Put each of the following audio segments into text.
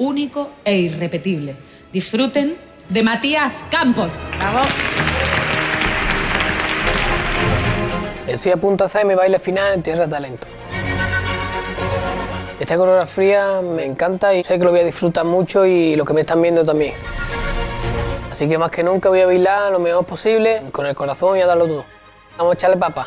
único e irrepetible. Disfruten de Matías Campos. ¡Bravo! Estoy a punto de hacer mi baile final en Tierra de Talento. Esta coreografía me encanta y sé que lo voy a disfrutar mucho y los que me están viendo también. Así que más que nunca voy a bailar lo mejor posible, con el corazón y a darlo todo. Vamos a echarle papa.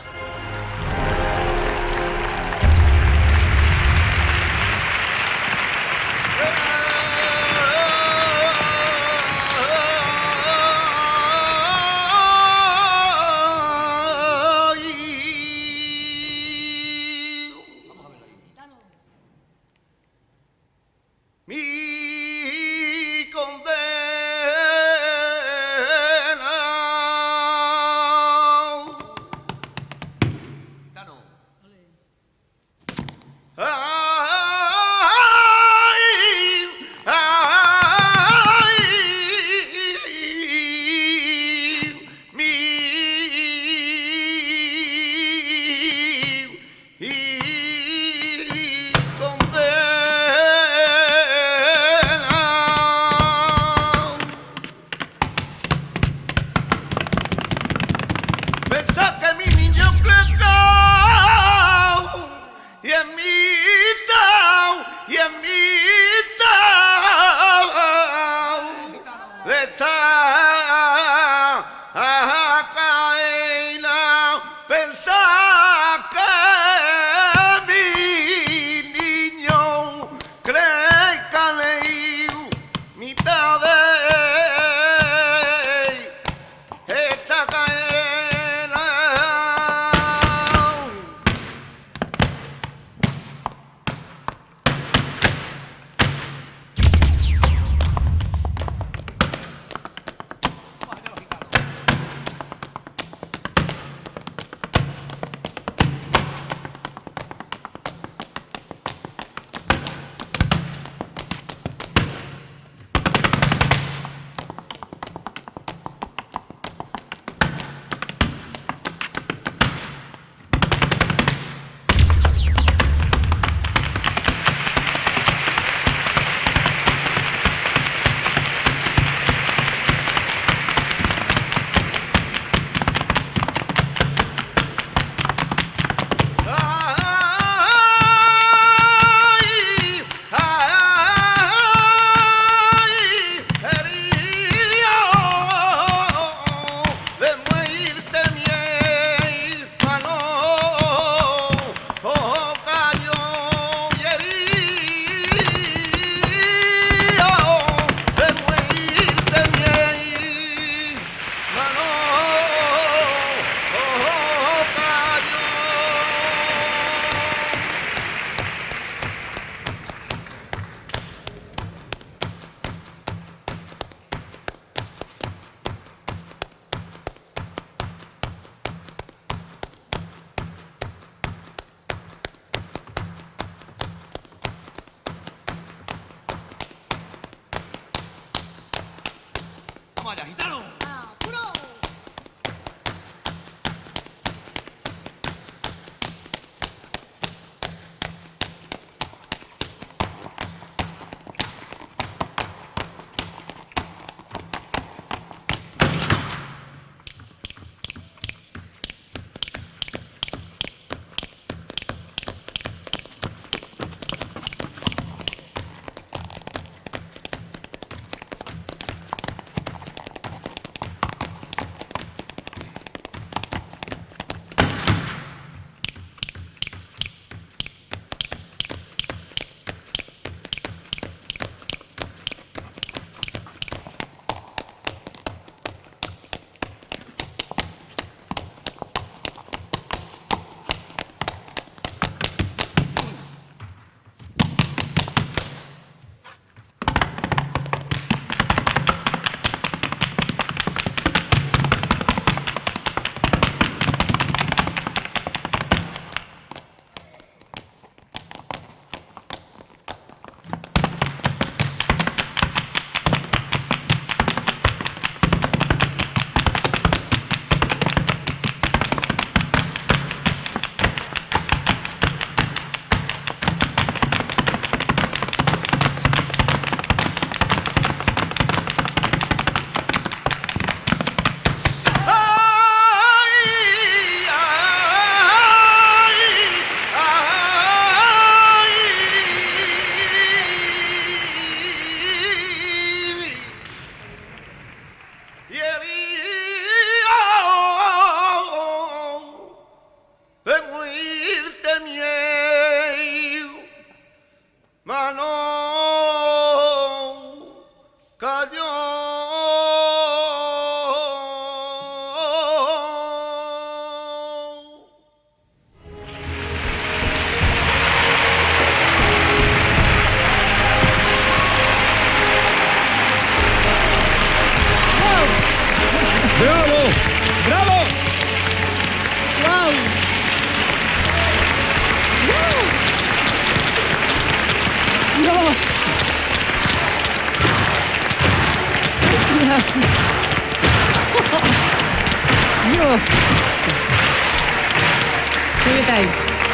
Quédate ahí.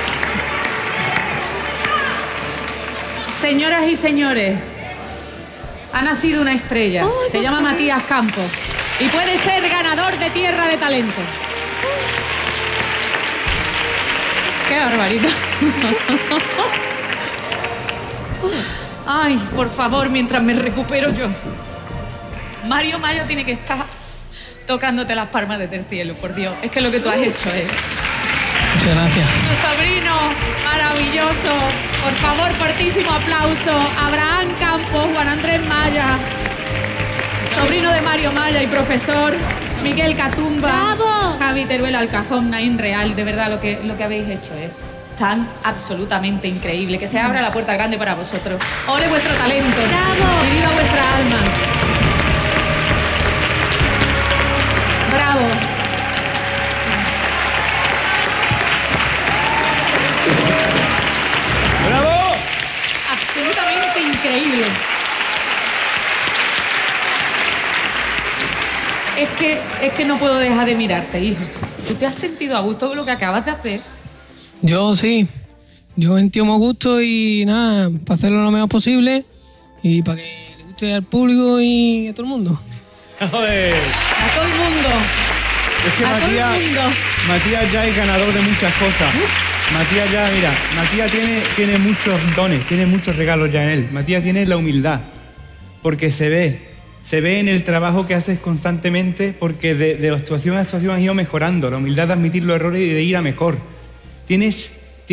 Señoras y señores, ha nacido una estrella. Se llama Matías Campos y puede ser ganador de Tierra de Talento. ¡Qué barbaridad! Ay, por favor, mientras me recupero yo. Mario Maya tiene que estar tocándote las palmas desde el cielo, por Dios. Es que lo que tú has hecho es... Muchas gracias. Su sobrino, maravilloso. Por favor, fortísimo aplauso. Abraham Campos, Juan Andrés Maya, sobrino de Mario Maya y profesor. Miguel Catumba, ¡bravo! Javi Teruel Alcajón, Naín Real. De verdad, lo que habéis hecho es tan absolutamente increíble. Que se abra la puerta grande para vosotros. ¡Ole vuestro talento! ¡Bravo! ¡Y viva vuestra alma! ¡Bravo! ¡Bravo! Absolutamente increíble. Es que no puedo dejar de mirarte, hijo. ¿Tú te has sentido a gusto con lo que acabas de hacer? Yo sí. Yo sentido muy gusto y nada, para hacerlo lo mejor posible y para que le guste al público y a todo el mundo. ¡Joder! A todo el mundo. Es que A todo el mundo. Matías ya es ganador de muchas cosas. Matías ya, mira, Matías tiene muchos dones, tiene muchos regalos ya en él. Matías tiene la humildad, porque se ve en el trabajo que haces constantemente, porque de actuación a actuación has ido mejorando. La humildad de admitir los errores y de ir a mejor. Tienes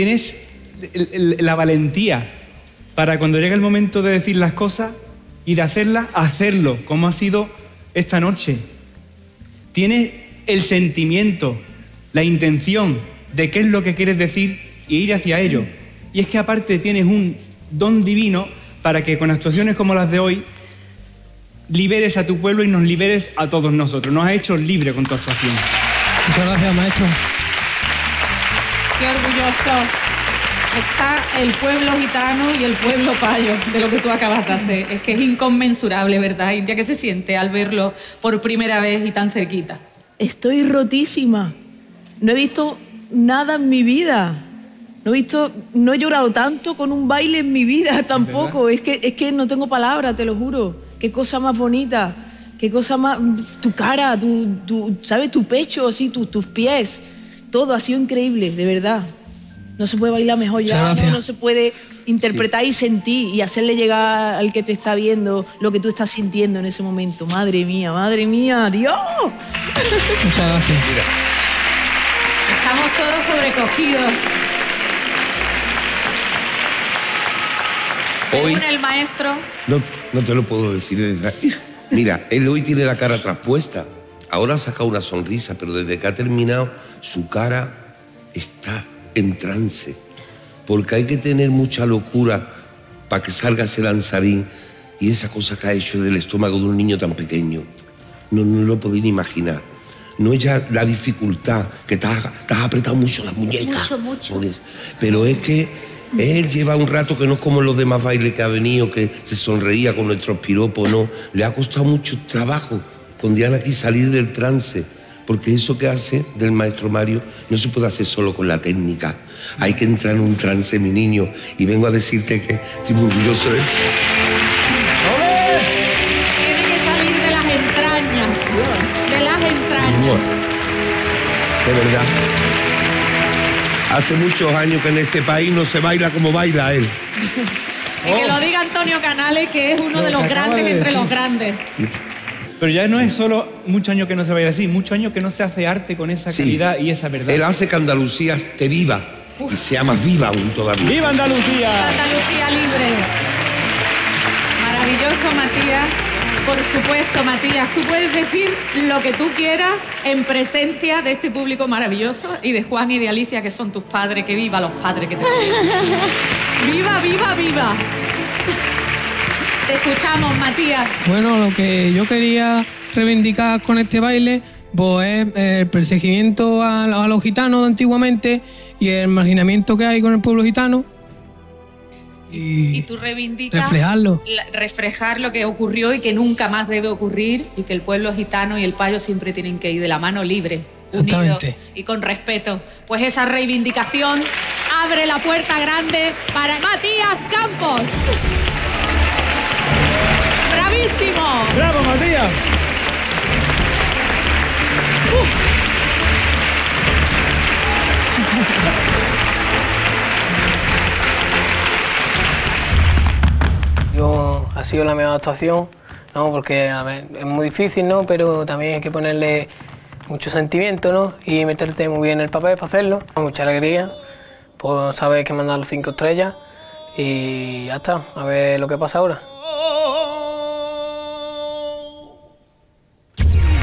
la valentía para cuando llegue el momento de decir las cosas y de hacerlas, hacerlo, como ha sido esta noche. Tienes el sentimiento, la intención de qué es lo que quieres decir y ir hacia ello. Y es que aparte tienes un don divino para que con actuaciones como las de hoy liberes a tu pueblo y nos liberes a todos nosotros. Nos has hecho libre con tu actuación. Muchas gracias, maestro. Qué orgulloso está el pueblo gitano y el pueblo payo de lo que tú acabas de hacer. Es que es inconmensurable, ¿verdad, India? ¿Qué se siente al verlo por primera vez y tan cerquita? Estoy rotísima. No he visto nada en mi vida. No he llorado tanto con un baile en mi vida tampoco. Es que no tengo palabras, te lo juro. Qué cosa más bonita, qué cosa más... Tu cara, ¿sabes? Tu pecho, así, tus pies. Todo ha sido increíble, de verdad. No se puede bailar mejor ya, no se puede interpretar y sentir y hacerle llegar al que te está viendo lo que tú estás sintiendo en ese momento. Madre mía, Dios. Muchas gracias. Mira, Estamos todos sobrecogidos. Hoy- Según el maestro, no te lo puedo decir. Mira, él hoy tiene la cara traspuesta. Ahora ha sacado una sonrisa, pero desde que ha terminado, su cara está en trance. Porque hay que tener mucha locura para que salga ese danzarín y esa cosa que ha hecho del estómago de un niño tan pequeño. No lo podéis ni imaginar. No es ya la dificultad, que te has apretado mucho las muñecas. Mucho. Pero es que él lleva un rato que no es como los demás bailes que ha venido, que se sonreía con nuestros piropos, no. Le ha costado mucho trabajo con Diana aquí salir del trance, porque eso que hace del maestro Mario no se puede hacer solo con la técnica. Hay que entrar en un trance, mi niño, y vengo a decirte que estoy muy orgulloso de él. tiene que salir de las entrañas. De las entrañas. De verdad. Hace muchos años que en este país no se baila como baila él. Y que lo diga Antonio Canales, que es uno de los grandes entre los grandes. Pero ya no es solo muchos años que no se baila así, muchos años que no se hace arte con esa Sí. calidad y esa verdad. Él hace que Andalucía esté viva y sea más viva aún todavía. ¡Viva Andalucía! Andalucía libre. Maravilloso, Matías. Por supuesto, Matías, tú puedes decir lo que tú quieras en presencia de este público maravilloso y de Juan y de Alicia, que son tus padres. Que viva los padres que te quieren. ¡Viva, viva, viva! Te escuchamos, Matías. Bueno, lo que yo quería reivindicar con este baile pues es el perseguimiento a los gitanos de antiguamente y el marginamiento que hay con el pueblo gitano Y tú reivindicas reflejarlo. reflejar lo que ocurrió y que nunca más debe ocurrir, y que el pueblo gitano y el payo siempre tienen que ir de la mano libre Exactamente. unido y con respeto. Pues esa reivindicación abre la puerta grande para Matías Campos. ¡Bravísimo! ¡Bravo, Matías! Ha sido la mejor actuación, ¿no? Porque a ver, es muy difícil, ¿no? Pero también hay que ponerle mucho sentimiento, ¿no? Y meterte muy bien en el papel para hacerlo. Mucha alegría, pues sabes que mandar los 5 estrellas y ya está, a ver lo que pasa ahora.